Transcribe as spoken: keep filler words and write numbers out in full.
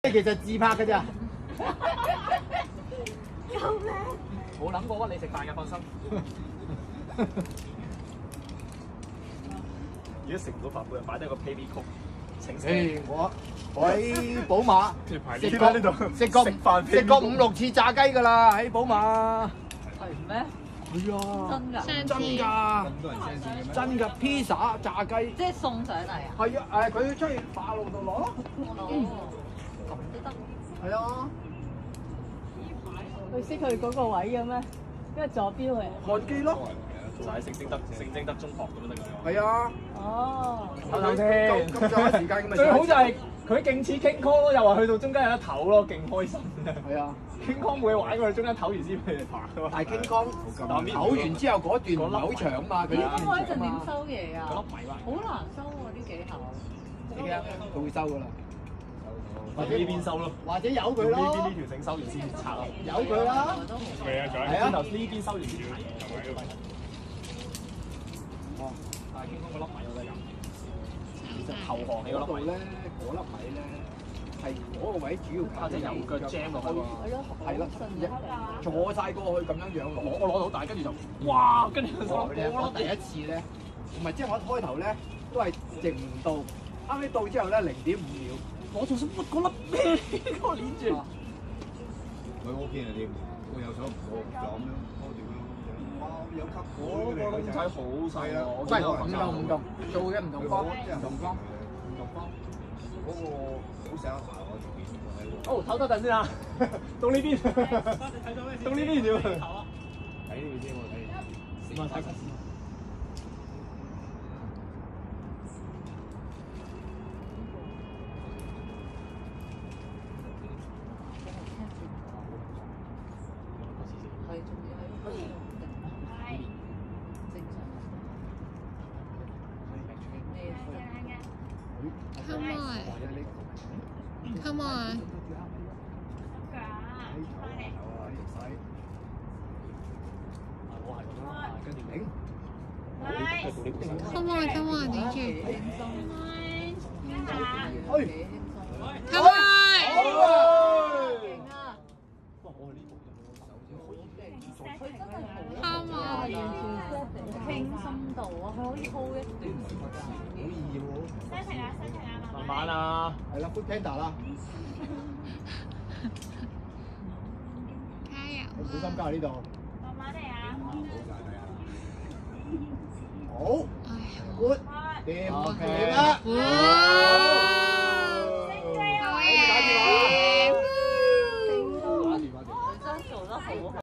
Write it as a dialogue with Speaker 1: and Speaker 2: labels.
Speaker 1: 其實自拍㗎咋。
Speaker 2: 救命！
Speaker 3: 冇諗過屈你食飯嘅，放心。而家食唔到飯本，擺低個 P V 曲。
Speaker 1: 誒，我我喺寶馬食
Speaker 3: 過呢度
Speaker 1: 食過食過五六次炸雞㗎啦，喺寶馬。
Speaker 2: 係咩？
Speaker 1: 係啊，
Speaker 2: 真㗎？
Speaker 1: 真㗎，咁多人 send 嘅咩？真㗎，披薩炸雞。
Speaker 2: 即係送上嚟啊？
Speaker 1: 係啊，誒，佢出去馬路度攞咯。
Speaker 2: 哦，咁都得。
Speaker 1: 係啊。
Speaker 4: 佢識佢嗰個位嘅咩？因為坐標嚟。
Speaker 1: 韓記咯。
Speaker 3: 就係聖貞德聖貞德中學咁樣得㗎。
Speaker 1: 係啊。
Speaker 4: 哦。
Speaker 3: 睇睇先。
Speaker 1: 咁上下時間咁咪。
Speaker 3: 最好就係佢勁似 King Kong 咯，又話去到中間有得唞咯，勁開心。
Speaker 1: 係啊。
Speaker 3: King Kong 冇嘢玩，佢中間唞完先俾你爬。
Speaker 1: 但係 King Kong 唞完之後嗰段唔係好長啊嘛，佢
Speaker 2: 呢個嗰陣點收嘢啊？
Speaker 3: 嗰粒米
Speaker 2: 好難收喎，呢幾下。
Speaker 1: 你驚佢會收㗎啦。
Speaker 3: 或者呢邊收咯，
Speaker 1: 或者由佢咯。
Speaker 3: 呢邊呢條繩收完先拆咯。
Speaker 1: 由佢啦。
Speaker 3: 係啊，仲有先頭呢邊收完先拆。哦，但係 King Kong 嗰粒米我都係咁。其實投降你嗰粒米
Speaker 1: 咧，嗰粒米咧係嗰個位主要靠隻油腳 jam 落去喎。係啦，坐晒過去咁樣樣攞，
Speaker 3: 我攞到，但係跟住就哇，跟住就
Speaker 1: 我第一次咧，唔係即係我一開頭咧都係直唔到，啱啱到之後咧零點五秒。我仲想乜嗰粒咩嗰個鏈住？
Speaker 5: 佢 O K 啊啲，我有想我就咁樣拖住佢，哇有吸火
Speaker 3: 嗰個窿仔好細啊！
Speaker 1: 唔係唔同唔同，做嘅唔同方，唔同方，
Speaker 5: 唔同方，嗰個好成日爬我自己喺度。
Speaker 3: 哦，唞多陣先啊，到呢邊，到呢邊要睇呢邊先，我睇。唔係睇緊。
Speaker 6: Come on, come on. Come on, come on, D J. Come on. Come on.
Speaker 2: 傾深度啊，佢可以 hold 一段時間。
Speaker 1: 好易喎！
Speaker 7: 西程啊，西程啊，
Speaker 3: 慢慢啊！
Speaker 1: 係啦 ，Food Panda 啦，
Speaker 6: 加油！
Speaker 1: 小心加喺呢度。
Speaker 7: 慢慢嚟啊！
Speaker 1: 好 ，good， 掂，OK 啦。
Speaker 6: 好嘢！
Speaker 2: 佢真係做得好。